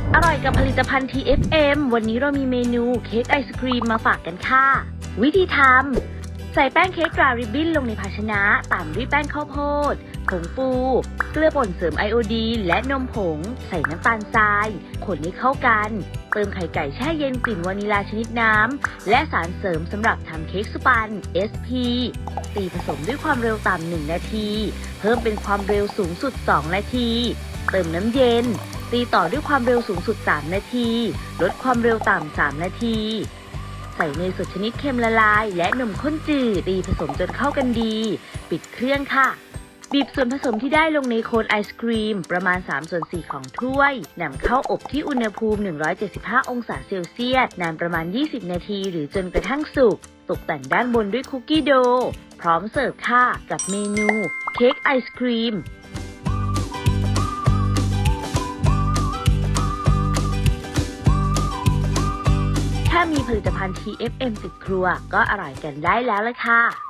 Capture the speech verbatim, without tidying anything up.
อร่อยกับผลิตภัณฑ์ ที เอฟ เอ็ม วันนี้เรามีเมนูเค้กไอศครีมมาฝากกันค่ะวิธีทำใส่แป้งเค้กตราริบบิ้นลงในภาชนะตามด้วยแป้งข้าวโพดผงฟูเกลือป่นเสริมไอโอดีนและนมผงใส่น้ำตาลทรายคนให้เข้ากันเติมไข่ไก่แช่เย็นกลิ่นวานิลาชนิดน้ำและสารเสริมสำหรับทำเค้กสปัน เอส พี ตีผสมด้วยความเร็วต่ำหนึ่งนาทีเพิ่มเป็นความเร็วสูงสุดสองนาทีเติมน้ำเย็นตีต่อด้วยความเร็วสูงสุดสามนาทีลดความเร็วต่ำสามนาทีใส่เนยสดชนิดเค็มละลายและนมข้นจืดตีผสมจนเข้ากันดีปิดเครื่องค่ะบีบส่วนผสมที่ได้ลงในโคนไอศครีมประมาณสามส่วนสี่ของถ้วยนำเข้าอบที่อุณหภูมิหนึ่งร้อยเจ็ดสิบห้าองศาเซลเซียสนานประมาณยี่สิบนาทีหรือจนกระทั่งสุกตกแต่งด้านบนด้วยคุกกี้โดพร้อมเสิร์ฟค่ะกับเมนูเค้กไอศครีมถ้ามีผลิตภัณฑ์ ที เอฟ เอ็ม ติดครัวก็อร่อยกันได้แล้วล่ะค่ะ